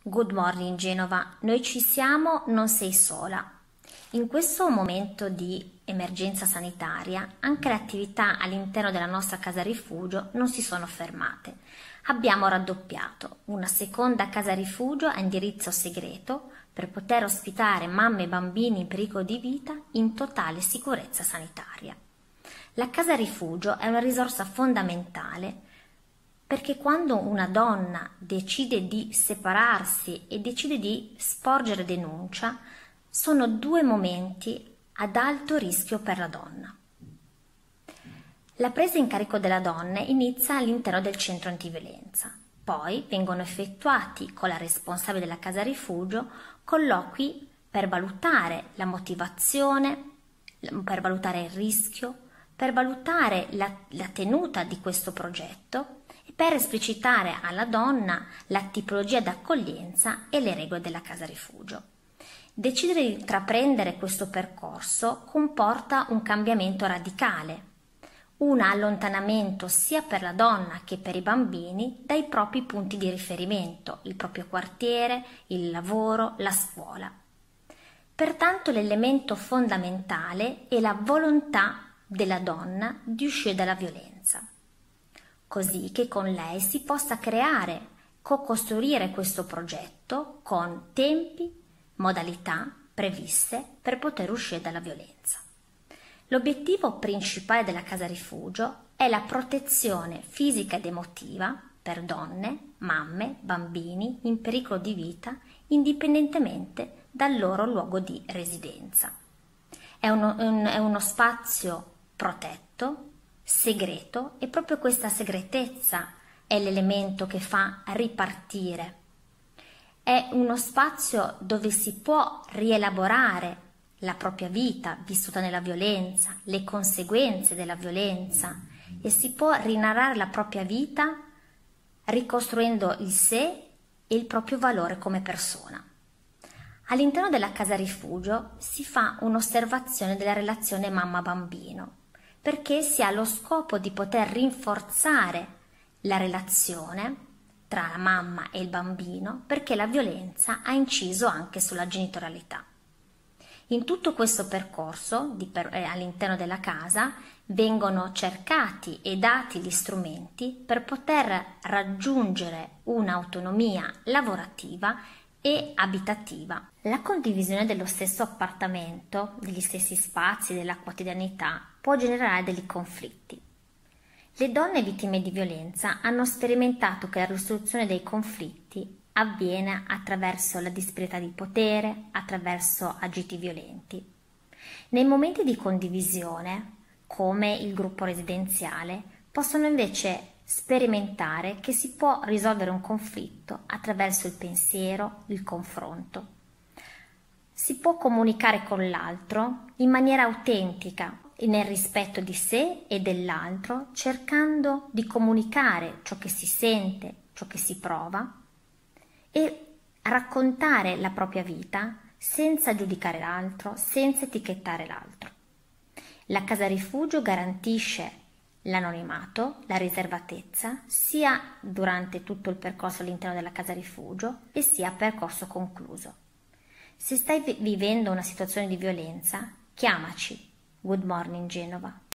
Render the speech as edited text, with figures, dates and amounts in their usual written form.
Good morning Genova, noi ci siamo, non sei sola. In questo momento di emergenza sanitaria anche le attività all'interno della nostra casa rifugio non si sono fermate. Abbiamo raddoppiato una seconda casa rifugio a indirizzo segreto per poter ospitare mamme e bambini in pericolo di vita in totale sicurezza sanitaria. La casa rifugio è una risorsa fondamentale perché quando una donna decide di separarsi e decide di sporgere denuncia, sono due momenti ad alto rischio per la donna. La presa in carico della donna inizia all'interno del centro antiviolenza, poi vengono effettuati con la responsabile della casa rifugio colloqui per valutare la motivazione, per valutare il rischio, per valutare la tenuta di questo progetto e per esplicitare alla donna la tipologia d'accoglienza e le regole della casa rifugio. Decidere di intraprendere questo percorso comporta un cambiamento radicale, un allontanamento sia per la donna che per i bambini dai propri punti di riferimento, il proprio quartiere, il lavoro, la scuola. Pertanto l'elemento fondamentale è la volontà della donna di uscire dalla violenza, così che con lei si possa creare, co-costruire questo progetto con tempi, modalità previste per poter uscire dalla violenza. L'obiettivo principale della casa rifugio è la protezione fisica ed emotiva per donne, mamme, bambini in pericolo di vita indipendentemente dal loro luogo di residenza. È uno spazio protetto, segreto, e proprio questa segretezza è l'elemento che fa ripartire. È uno spazio dove si può rielaborare la propria vita vissuta nella violenza, le conseguenze della violenza, e si può rinarrare la propria vita ricostruendo il sé e il proprio valore come persona. All'interno della casa rifugio si fa un'osservazione della relazione mamma-bambino, perché si ha lo scopo di poter rinforzare la relazione tra la mamma e il bambino, perché la violenza ha inciso anche sulla genitorialità. In tutto questo percorso all'interno della casa vengono cercati e dati gli strumenti per poter raggiungere un'autonomia lavorativa e abitativa. La condivisione dello stesso appartamento, degli stessi spazi, della quotidianità può generare dei conflitti. Le donne vittime di violenza hanno sperimentato che la risoluzione dei conflitti avviene attraverso la disparità di potere, attraverso agiti violenti. Nei momenti di condivisione, come il gruppo residenziale, possono invece sperimentare che si può risolvere un conflitto attraverso il pensiero, il confronto. Si può comunicare con l'altro in maniera autentica, nel rispetto di sé e dell'altro, cercando di comunicare ciò che si sente, ciò che si prova, e raccontare la propria vita senza giudicare l'altro, senza etichettare l'altro. La casa rifugio garantisce l'anonimato, la riservatezza, sia durante tutto il percorso all'interno della casa rifugio e sia a percorso concluso. Se stai vivendo una situazione di violenza, chiamaci. Good morning Genova.